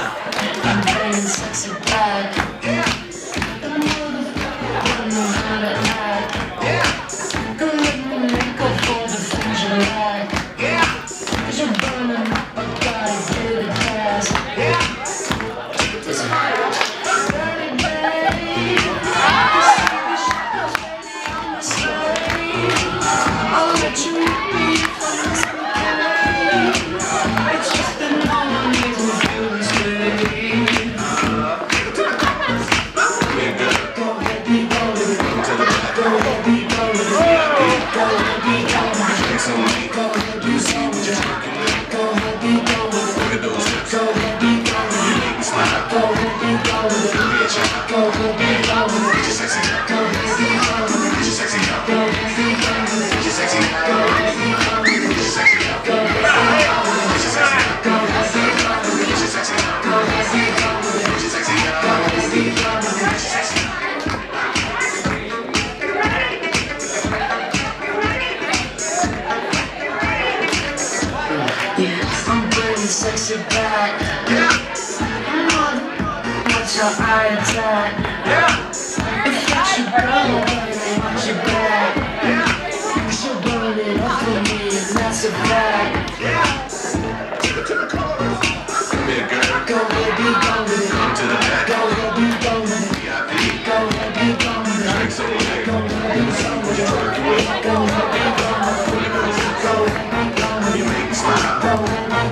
I'm bringing sexy back. The motherfucker don't know how to act. Don't let me make up for the things you like. 'Cause you're burning up, I gotta give it fast. It's hot, dirty babe. I see the shadows, baby, on my slave. I'll let you be from this parade. It's just that no one makes me feel this way. Go ahead, be gone with it. Go ahead, be gone with it. Go ahead, be gone with it. Go ahead, be gone with it. Go ahead, be gone with it. Go ahead, be gone with it. Go ahead, be gone with it. Go ahead, be gone with it. Go ahead, be gone with it. Go ahead, be gone with it. Go ahead, be gone with it. Go ahead, be gone with it. Go ahead, be gone with it. Go ahead, be gone with it. Go ahead, be gone with it. Yeah, I'm bringing sexy back. Watch your eye attack. If that's your girl, baby, watch your back. She'll burn it up for me, and that's a fact. Go ahead, be gone with it. Go ahead, be gone with it. Go ahead, be gone with it. Go ahead, be gone with it. Go ahead, be gone with it. Go ahead, be gone with it. Go ahead, be gone with it.